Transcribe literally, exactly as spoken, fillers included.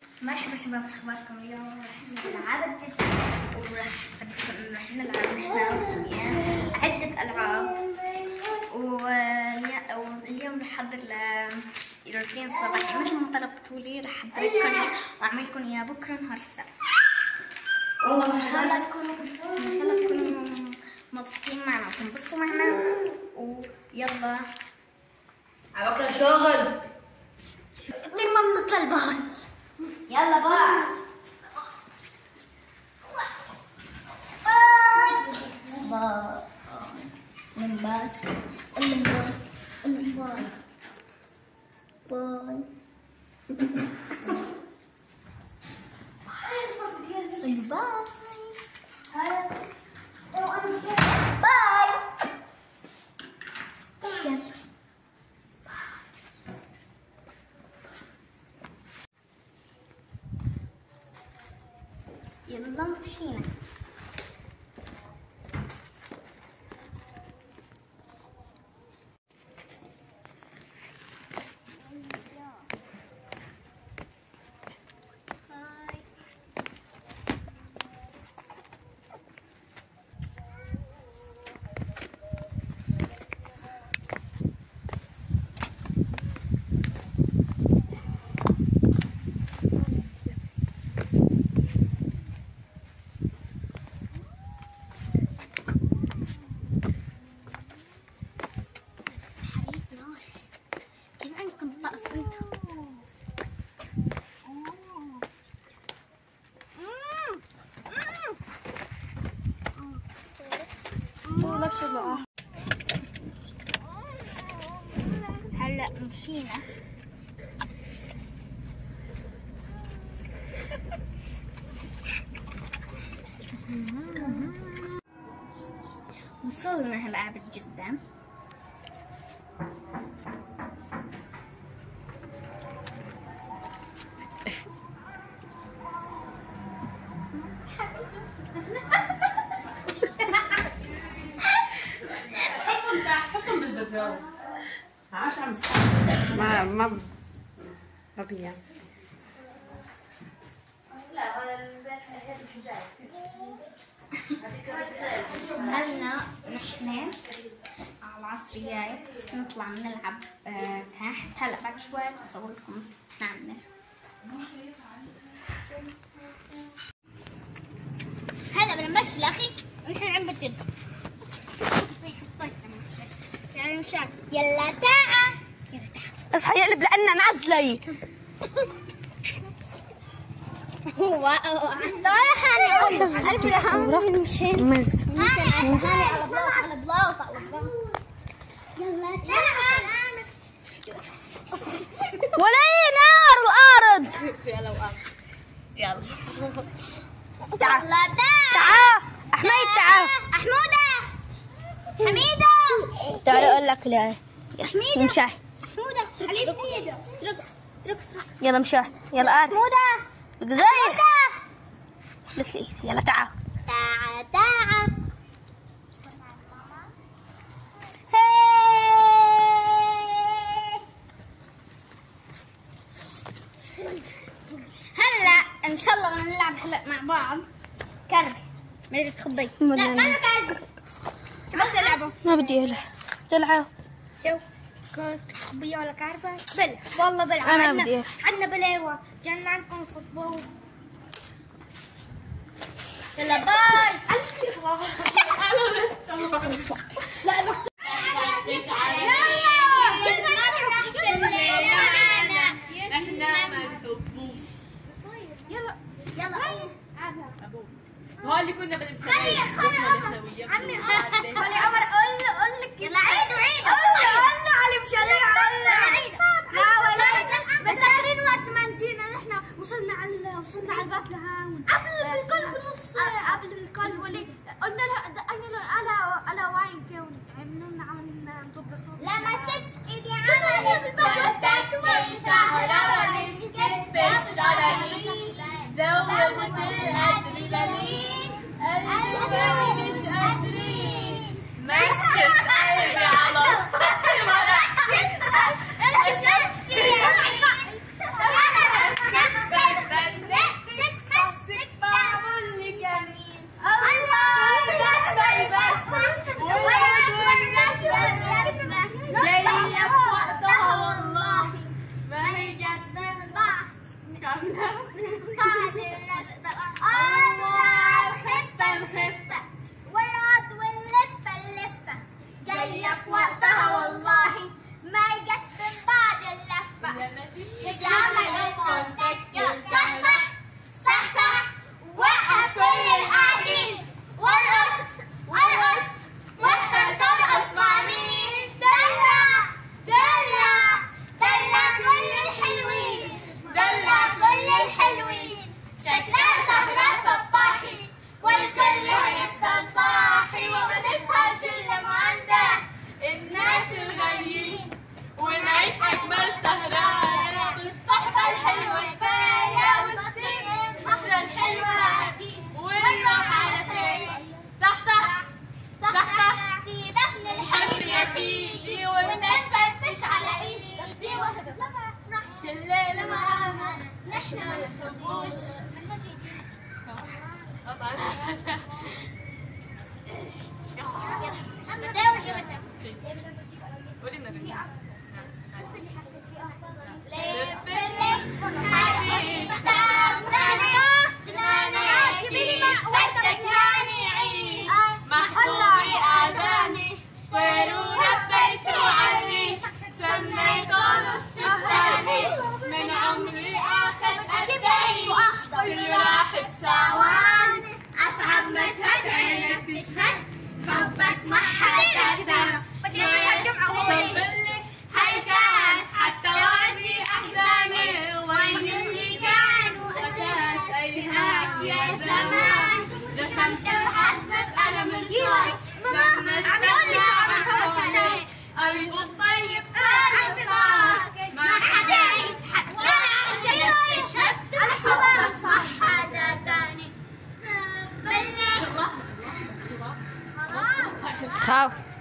مرحبا شباب، اخباركم؟ اليوم راح نلعب جدا وراح افرجيكم انه راح نلعب نحن وصبيان عدة العاب. واليوم راح احضر الروتين الصباحي مثل ما طلبتوا لي، راح احضر لكم واعمل لكم اياه بكره نهار السبت. والله ان شاء الله تكونوا ان شاء الله تكونوا مبسوطين معنا وتنبسطوا معنا. ويلا على بكره شغل كثير مبسوط للبال. يلا بقى باي من باي من باي من باي باي باي باي يلا مشينا. هلا مشينا. وصلنا هلا عبد جدة. ما ما ما بيا هلا نحن على العصر الجاي نطلع نلعب آه تحت. هلا بعد شوي بصور لكم نحن عم نلعب. هلا بنمشي الاخي ونحن عم بجد. يعني مشان يلا تعا يلا تعا اصحى يقلب لأننا نعزلي. هو عنده حالي عمر ألف لهم مشين مزد حالي على بلاط على بلاط على بلاط. يلا تعا ولا نار الأرض. يلا وقف يلا تعا يلا تعا تعا أحمد تعا حمودة حميدة تعال أقول لك لا حميدة مشاح حمودة حميدة يلا مشاح يلا آر حمودة زي بس لي يلا تعا تعا تعا هلا ان شاء الله بدنا نلعب هلا مع بعض كربي. ما تخبي لا انا كربي ما تلعبوا. ما بدي ألعب تلعب. شوف تخبيه ولا كربي؟ بلا والله بلا. أنا بدي عندنا بلاوة جانا عندكم فوتبول. يلا باي. لا مكتوب احنا ما بنحبوش. يلا يلا هو اللي كنا بنمسكه خلي خلي عمي خلي عمر قول له قول لك يلا عيدوا عيدوا قول له قول له علي مشاريع قول له لا ولا متذكرين وقت ما جينا نحن وصلنا على وصلنا على البيت لهون قبل الكل بنص قبل الكل ولي قلنا لها دقينا له الا الا وين كون عملوا لنا عملنا نطبخ لمست ايدي على البيت والسهره مسكت في الشرايين زودت الادرينالين قلبي مش قادرين مشت قلبي على السطح ورحت انا شفت رسمنا هذه الرسمة الله الخفة الخفة والعود واللفة اللفة جاية في وقتها والله ما جت من بعد اللفة يجعل صح صح صح صح وقف كل القاعدين وارقص وارقص واختار ترقص مع مين دلع دلع دلع كل الحلوين دلع كل الحلوين شكلها سهرة صباحي والكل هيفضل صاحي وما نصحاش الا ما عندها الناس الغاليين ونعيش اجمل سهرة بالصحبة الحلوة كفاية والسهرة الحلوة ونروح على فين صح صح صح صح سيبك من الحلو يا سيدي وانت تفرفش على ايدي سيبك لا ما نفرحش الليلة معانا نحن ما بنحبوش قولي النبي لف لف حشيش سامعني غنانا جيبيلي ودك يعني عيد محطوطي اذاني طيروا لبيتوا عالريش سميتوا نص الثاني من عمري اخذ قديش كل راح بثواني اصعب مشهد عينك تشهد حبك ما حدا كده بدي مشهد جمعة هون هالكاس حتى وازي احزاني وين اللي كانوا اساس ايهات يا زمان رسمت وحسب قلم الرصاص لما استنى عمري قلبه الطيب صار رصاص ما حدا يضحك ولا شيء يشهد على حبك ما حدا تاني بلش خاف